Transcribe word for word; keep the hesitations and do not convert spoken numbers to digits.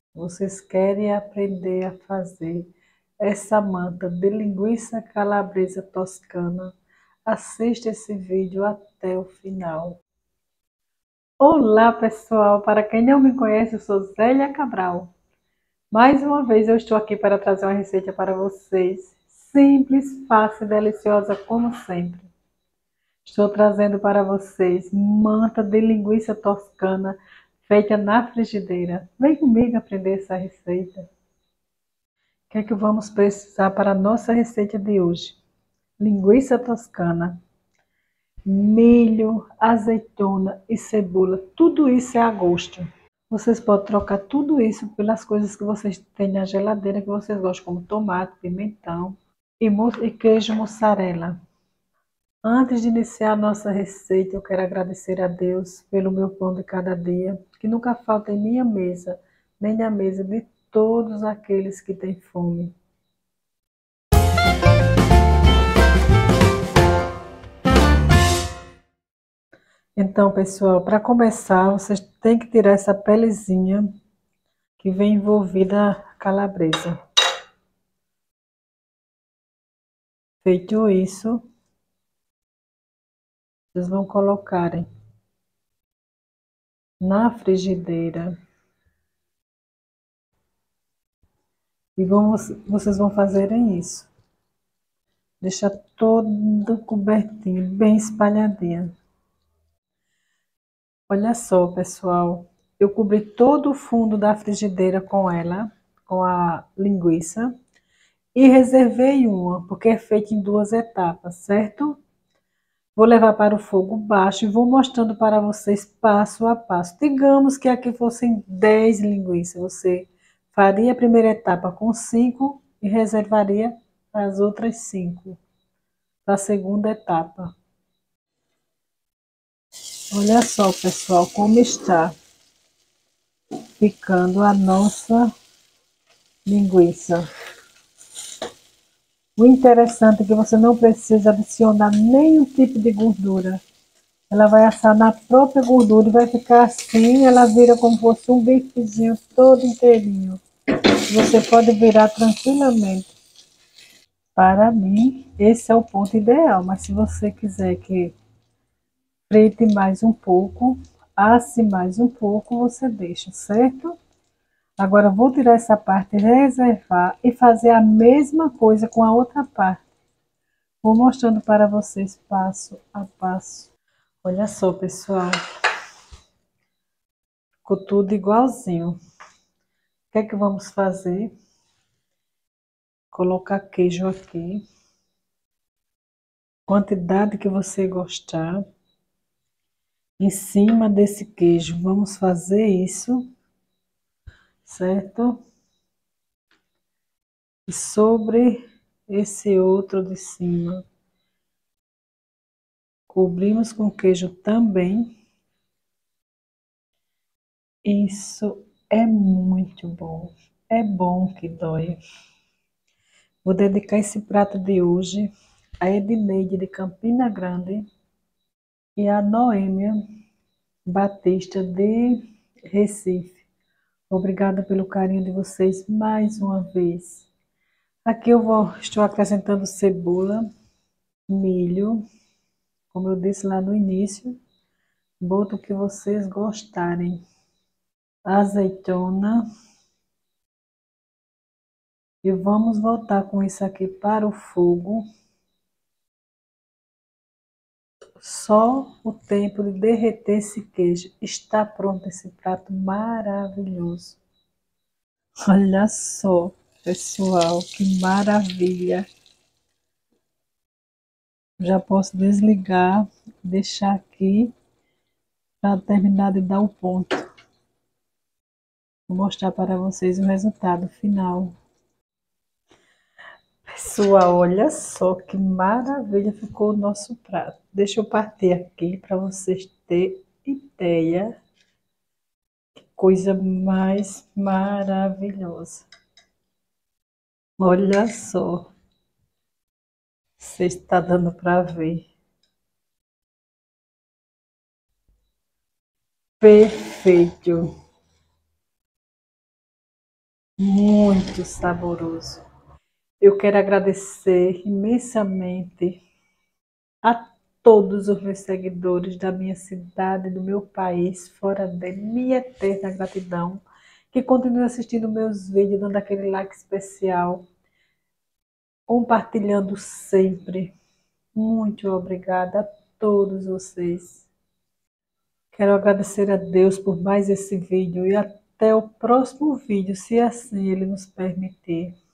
Vocês querem aprender a fazer essa manta de linguiça calabresa toscana? Assista esse vídeo até o final. Olá, pessoal! Para quem não me conhece, eu sou Zélia Cabral. Mais uma vez eu estou aqui para trazer uma receita para vocês. Simples, fácil e deliciosa como sempre. Estou trazendo para vocês manta de linguiça toscana feita na frigideira. Vem comigo aprender essa receita. O que é que vamos precisar para a nossa receita de hoje? Linguiça toscana, milho, azeitona e cebola. Tudo isso é a gosto. Vocês podem trocar tudo isso pelas coisas que vocês têm na geladeira que vocês gostam, como tomate, pimentão e, e queijo mussarela. Antes de iniciar a nossa receita, eu quero agradecer a Deus pelo meu pão de cada dia, que nunca falta em minha mesa, nem na mesa de todos aqueles que têm fome. Então, pessoal, para começar, vocês têm que tirar essa pelezinha que vem envolvida a calabresa. Feito isso, vocês vão colocarem na frigideira. E vamos, vocês vão fazerem isso. Deixa todo cobertinho, bem espalhadinho. Olha só, pessoal, eu cobri todo o fundo da frigideira com ela, com a linguiça, e reservei uma, porque é feita em duas etapas, certo? Vou levar para o fogo baixo e vou mostrando para vocês passo a passo. Digamos que aqui fossem dez linguiças, você faria a primeira etapa com cinco e reservaria as outras cinco para a segunda etapa. Olha só, pessoal, como está ficando a nossa linguiça. O interessante é que você não precisa adicionar nenhum tipo de gordura. Ela vai assar na própria gordura e vai ficar assim, ela vira como se fosse um bifezinho todo inteirinho. Você pode virar tranquilamente. Para mim, esse é o ponto ideal, mas se você quiser que frite mais um pouco, asse mais um pouco, você deixa, certo? Agora vou tirar essa parte, reservar e fazer a mesma coisa com a outra parte. Vou mostrando para vocês passo a passo. Olha só, pessoal. Ficou tudo igualzinho. O que é que vamos fazer? Colocar queijo aqui. Quantidade que você gostar. Em cima desse queijo, vamos fazer isso, certo? E sobre esse outro de cima, cobrimos com queijo também. Isso é muito bom. É bom que dói. Vou dedicar esse prato de hoje a Edneide de Campina Grande e a Noêmia Batista de Recife. Obrigada pelo carinho de vocês mais uma vez. Aqui eu vou, estou acrescentando cebola, milho, como eu disse lá no início, bota o que vocês gostarem. Azeitona. E vamos voltar com isso aqui para o fogo. Só o tempo de derreter esse queijo. Está pronto esse prato maravilhoso. Olha só, pessoal, que maravilha. Já posso desligar, deixar aqui para terminar de dar o ponto. Vou mostrar para vocês o resultado final. Pessoal, olha só que maravilha ficou o nosso prato. Deixa eu partir aqui para vocês terem ideia. Que coisa mais maravilhosa. Olha só. Você está dando para ver. Perfeito. muito saboroso. Eu quero agradecer imensamente a todos os meus seguidores da minha cidade, do meu país, fora dele, minha eterna gratidão, que continuem assistindo meus vídeos, dando aquele like especial, compartilhando sempre. Muito obrigada a todos vocês. Quero agradecer a Deus por mais esse vídeo e até o próximo vídeo, se assim Ele nos permitir.